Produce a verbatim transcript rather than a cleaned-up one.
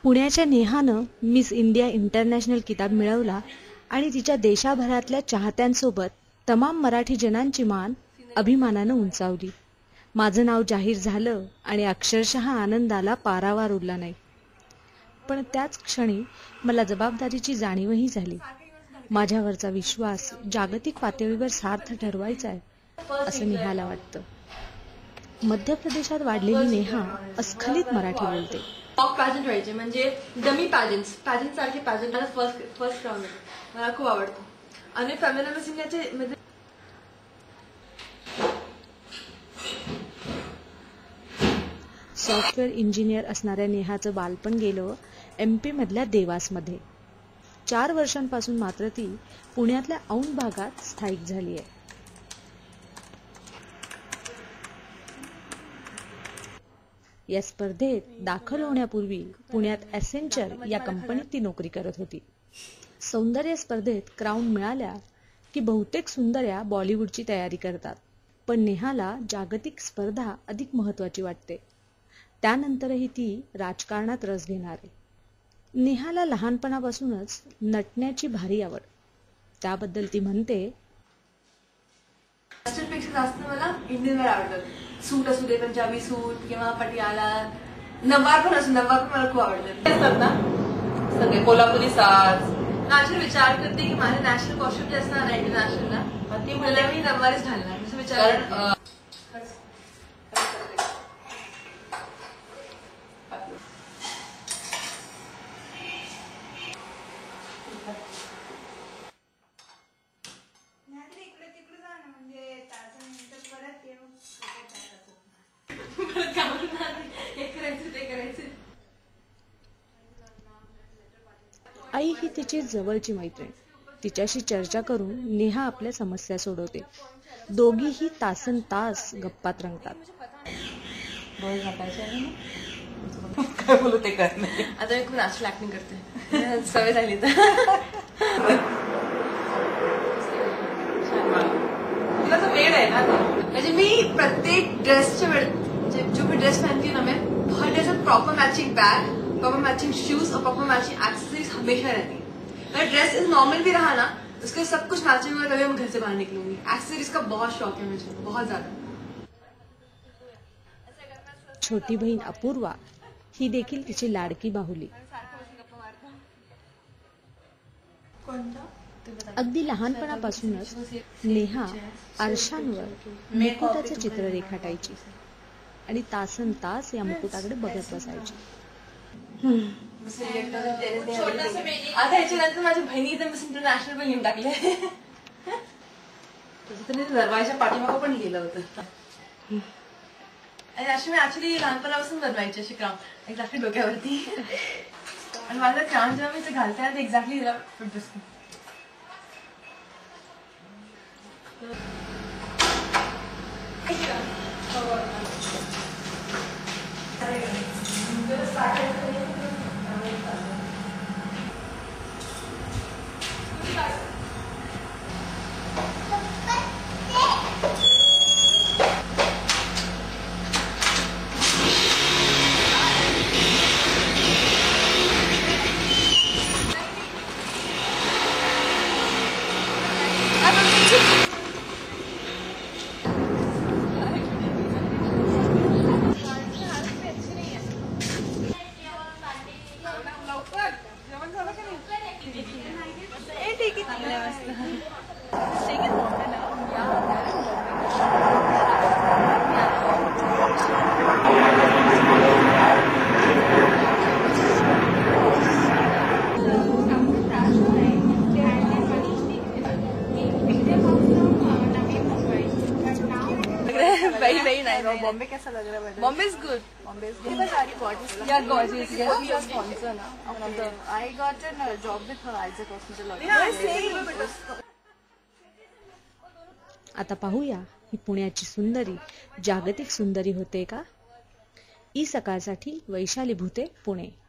पुण्याच्या नेहानं miss India international किताब मिळवला आणि तिच्या देशाभरातल्या चाहत्यांसोबत तमाम मराठी जनांची मान अभिमानानं उंचावली. माझं नाव जाहीर झालं आणि अक्षरशः आनंदाला पारावार उरला नाही. पण त्याच क्षणी मला जबाबदारीची जाणीवही झाली. माझ्यावरचा विश्वास जागतिक पातळीवर सार्थ ठरवायचा आहे असं नेहाला वाटतं. मध्य प्रदेशात वाढलेली नेहा अस्खलित मराठी बोलते. मॉक पॅजंट व्हायचे म्हणजे डमी पॅजंट्स पॅजंट सारखे पॅजंट मला फर्स्ट फर्स्ट क्राऊन मला खूप आवडतं. आणि फेमिनिझम याचे सॉफ्टवेअर इंजिनियर असणाऱ्या नेहाचं बालपण गेलं एमपी मधल्या देवासमध्ये. चार वर्षांपासून मात्र ती पुण्यातल्या औंध भागात स्थायिक झाली आहे. या स्पर्धेत दाखल होण्यापूर्वी पुण्यात एसेंचर या कंपनीत ती नोकरी करत होती. सौंदर्य स्पर्धेत क्राऊन मिळाल्या की बहुतेक सुंदर्या बॉलिवूडची तयारी करतात, पण नेहाला जागतिक स्पर्धा अधिक महत्वाची वाटते. त्यानंतरही ती राजकारणात रस घेणार आहे. नेहाला लहानपणापासूनच नटण्याची भारी आवड. त्याबद्दल ती म्हणते, वेस्टर्नपेक्षा जास्त मला इंडियन वेअर आवडतं. सूट असू दे, पंजाबी सूट किंवा पटियाला, नवार पण असू नवार पण मला खूप आवडतं ना. सगळे कोल्हापुरी साज नॅचरल विचार करते की माझे नॅशनल कॉस्ट्युम जे असणार ना इंटरनॅशनलला ते मला मी नवारीच घालणार असं विचार. आई ही तिची जवळची मैत्रीण. तिच्याशी चर्चा करून नेहा आपल्या समस्या सोडवते. दोघीही तासन तास गप्पात रंगतात. काय बोलू ते कर. आता मी खूप नॅचरल ऍक्टिंग करते, सवय झाली तर. तुला तर वेळ आहे ना. म्हणजे मी प्रत्येक ड्रेसच्या वेळ जो भी ड्रेस पहनती हूँ ना मैं, हर ड्रेस में proper matching bag, proper matching shoes और प्रॉपर मैचिंग एक्सेसरीज हमेशा रहती है. अगर ड्रेस इज नॉर्मल भी रहा ना, उसके सब कुछ मैचिंग हुआ तभी मैं घर से बाहर निकलूंगी. एक्सेसरीज का बहुत शौक है मुझे, बहुत ज्यादा. छोटी बहीण अपूर्वा ही देखील तिची लाडकी बाहुली. अगदी लहानपणापासूनच नेहा आरशांवर मुकुटाचं चित्र रेखाटायची आणि तासन तास या मुकुटाकडे बघत बसायची. आता याच्यानंतर माझ्या बहिणी तर मिस इंटरनॅशनल पण घेऊन टाकले. दरवाजा पाठीमागं पण गेलं होतं. आणि अशी मी ऍक्च्युली लहानपणापासून बनवायची अशी क्राऊन एक्झॅक्टली डोक्यावरती. आणि माझं क्राऊन जेव्हा मी ते घालते ना ते एक्झॅक्टली फिट बसते. Very very nice. बॉम्बे कैसा लग रहा है? Bombay is good. Bombay is good. Very gorgeous. Yeah, gorgeous. Yes, we are sponsor na. Okay. I got a uh, job with her Isaac Hospital. Yeah, same. आता पाहूया ही पुण्याची सुंदरी जागतिक सुंदरी होते का? ई सकाळसाठी वैशाली भुते, पुणे.